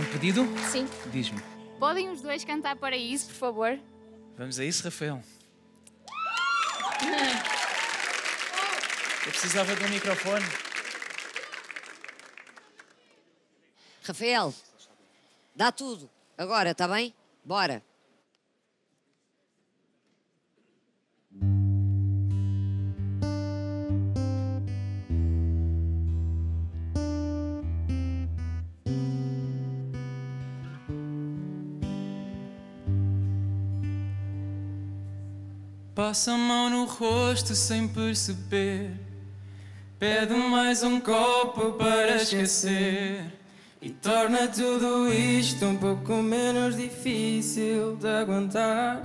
pedido? Sim. Diz-me. Podem os dois cantar Paraíso, por favor? Vamos a isso, Rafael? Eu precisava de um microfone. Rafael, dá tudo. Agora, tá bem? Bora. Passa a mão no rosto sem perceber. Pede mais um copo para esquecer. E torna tudo isto um pouco menos difícil de aguentar.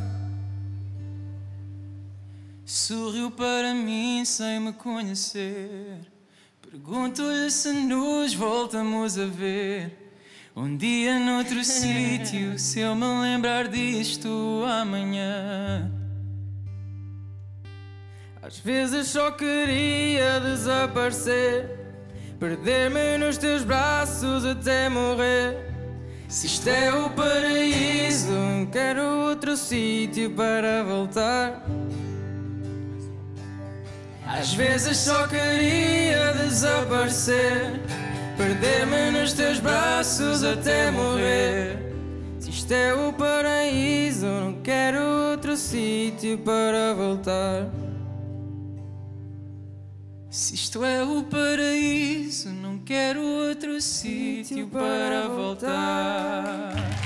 Sorriu para mim sem me conhecer. Pergunto-lhe se nos voltamos a ver um dia noutro sítio, se eu me lembrar disto amanhã. Às vezes só queria desaparecer, perder-me nos teus braços até morrer. Se isto é o paraíso, não quero outro sítio para voltar. Às vezes só queria desaparecer, perder-me nos teus braços até morrer. Se isto é o paraíso, não quero outro sítio para voltar. Se isto é o paraíso, não quero outro sítio para voltar.